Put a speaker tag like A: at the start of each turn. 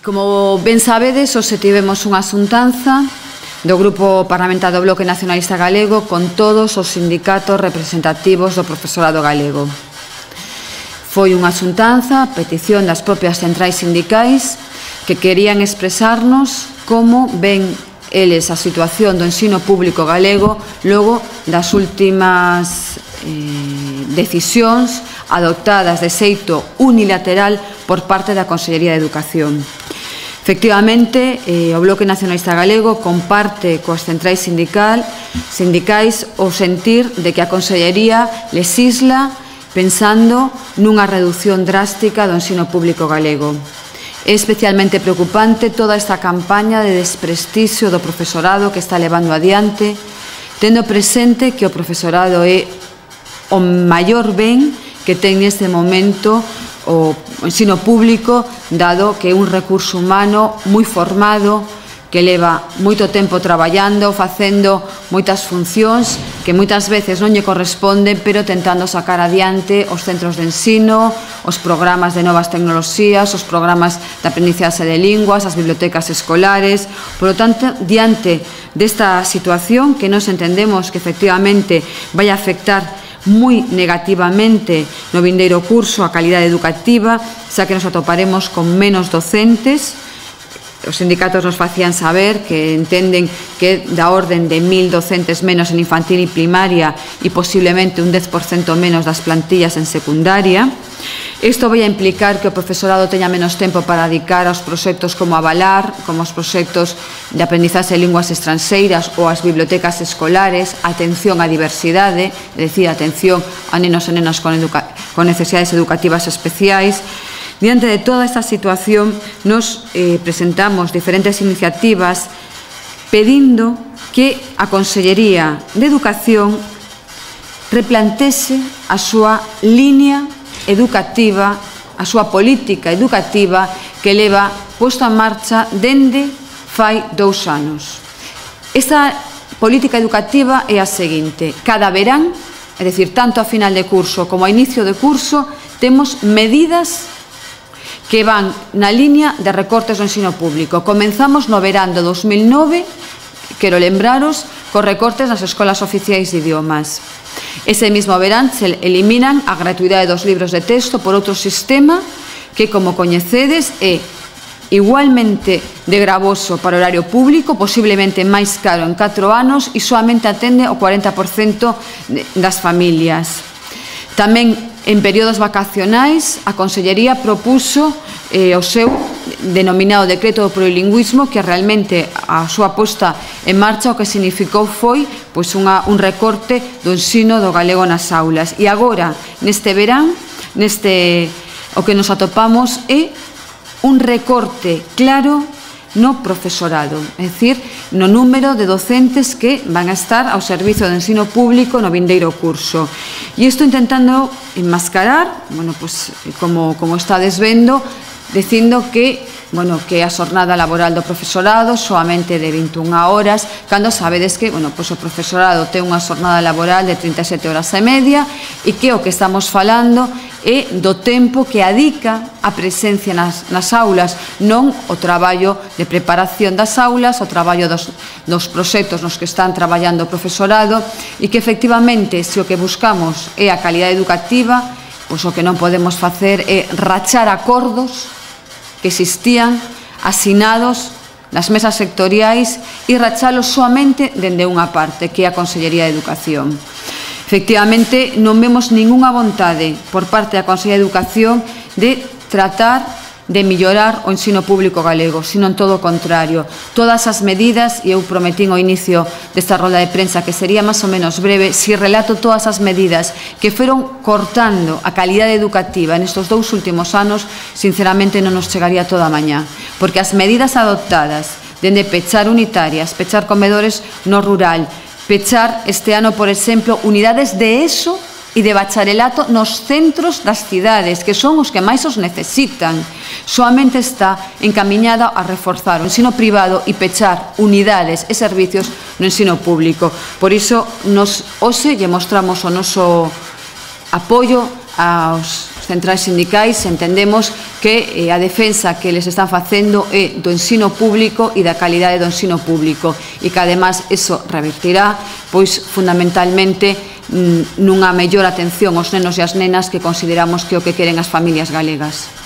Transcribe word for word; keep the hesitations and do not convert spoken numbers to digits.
A: Como ben sabedes, hoxe tivemos unha xuntanza do Grupo Parlamentario do Bloque Nacionalista Galego con todos os sindicatos representativos do profesorado galego. Foi unha xuntanza a petición das propias centrais sindicais que querían expresarnos como ven eles a situación do ensino público galego logo das últimas eh, decisións adoptadas de xeito unilateral por parte da Consellería de Educación. Efectivamente, eh, o Bloque Nacionalista Galego comparte coas centrais sindical, sindicais o sentir de que a Consellería lesisla pensando nunha reducción drástica do ensino público galego. É especialmente preocupante toda esta campaña de desprestixio do profesorado que está levando adiante, tendo presente que o profesorado é o maior ben que ten neste momento o ensino público, dado que é un recurso humano moi formado, que leva moito tempo traballando, facendo moitas funcións que moitas veces non lle corresponden, pero tentando sacar adiante os centros de ensino, os programas de novas tecnoloxías, os programas de aprendizaxe de linguas, as bibliotecas escolares. Por lo tanto, diante desta situación que nos entendemos que efectivamente vai afectar moi negativamente no vindeiro curso a calidade educativa, xa que nos atoparemos con menos docentes. Os sindicatos nos facían saber que entenden que da orden de mil docentes menos en infantil e primaria e posiblemente un dez por cento menos das plantillas en secundaria. Isto vai a implicar que o profesorado teña menos tempo para dedicar aos proxectos como Avalar, como os proxectos de aprendizaxe de linguas estranxeiras ou as bibliotecas escolares, atención á diversidade, é dicir, atención a nenos e nenas con, con necesidades educativas especiais. Diante de toda esta situación, nos eh, presentamos diferentes iniciativas pedindo que a Consellería de Educación replantese a súa línea educativa, a súa política educativa que leva posto en marcha dende fai dous anos. Esta política educativa é a seguinte: cada verán, é dicir, tanto a final de curso como a inicio de curso, temos medidas que van na liña de recortes do ensino público. Comenzamos no verán do dos mil nove, quero lembraros, cos recortes nas escolas oficiais de idiomas. Ese mismo verán se eliminan a gratuidade dos libros de texto por outro sistema que, como coñecedes, é igualmente de gravoso para o horario público, posiblemente máis caro en catro anos e solamente atende o cuarenta por cento das familias. Tamén en períodos vacacionais a Consellería propuso eh, o seu denominado decreto do plurilingüismo, que realmente a súa posta en marcha o que significou foi pois, unha, un recorte do ensino do galego nas aulas. E agora, neste verán, neste, o que nos atopamos é un recorte claro no profesorado, é dicir, no número de docentes que van a estar ao servizo do ensino público no vindeiro curso. E isto intentando enmascarar, bueno, pues, como, como estades vendo, dicindo que, bueno, que a xornada laboral do profesorado soamente de vinte e unha horas, cando sabedes que, bueno, pues, o profesorado ten unha xornada laboral de trinta e sete horas e media e que o que estamos falando é do tempo que adica a presencia nas, nas aulas, non o traballo de preparación das aulas, o traballo dos, dos proxectos nos que están traballando o profesorado, e que efectivamente, se o que buscamos é a calidade educativa, pois o que non podemos facer é rachar acordos que existían asinados nas mesas sectoriais e rachalos soamente dende unha parte, que é a Consellería de Educación. Efectivamente, non vemos ningunha vontade por parte da Consellería de Educación de tratar de mellorar o ensino público galego, sino en todo o contrario. Todas as medidas, e eu prometín ao inicio desta rolda de prensa que sería máis ou menos breve, si relato todas as medidas que foron cortando a calidade educativa nestes dous últimos anos, sinceramente non nos chegaría toda a mañá, porque as medidas adoptadas dende pechar unitarias, pechar comedores no rural, pechar este ano, por exemplo, unidades de ESO e de bacharelato nos centros das cidades, que son os que máis os necesitan, soamente está encamiñada a reforzar o ensino privado e pechar unidades e servicios no ensino público. Por iso, nos hoxe lle mostramos o noso apoio aos centrais sindicais entendemos que eh, a defensa que les están facendo é do ensino público e da calidade do ensino público e que además eso revertirá pois fundamentalmente nunha mellor atención aos nenos e as nenas que consideramos que é o que queren as familias galegas.